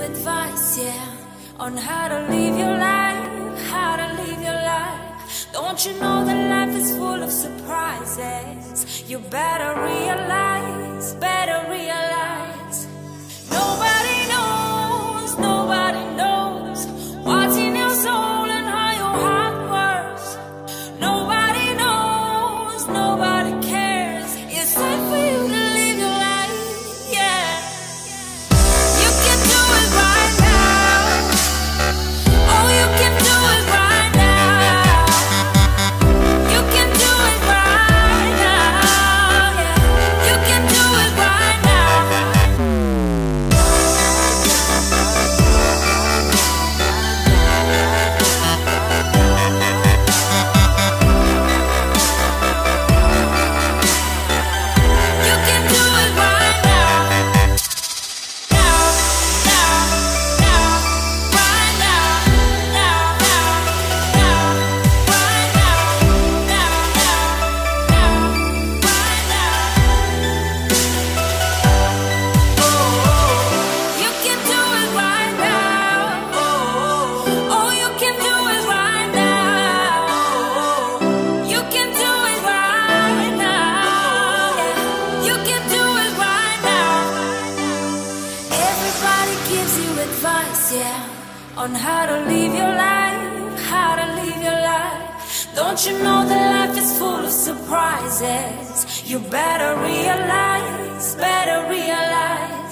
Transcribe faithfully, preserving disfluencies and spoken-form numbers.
advice, yeah, on how to live your life, how to live your life. Don't you know that life is full of surprises? You better realize, better realize. Nobody knows, nobody knows what's in your soul and how your heart works. Nobody knows, nobody cares. It's time for you to live your life, yeah. You can do it right now. Oh, you can do it right now. You can do it right now, yeah. You can do it right now. You can do it right now. Now, now, now, right now. Now, now, now, right now. Now, now, now, right now. Oh, you can do it right now. Oh, you can do it right now. You can do it right now. Yeah, you can do it right now. Everybody gives you advice, yeah, on how to live your life, how to live your life. Don't you know that life is full of surprises? You better realize, better realize.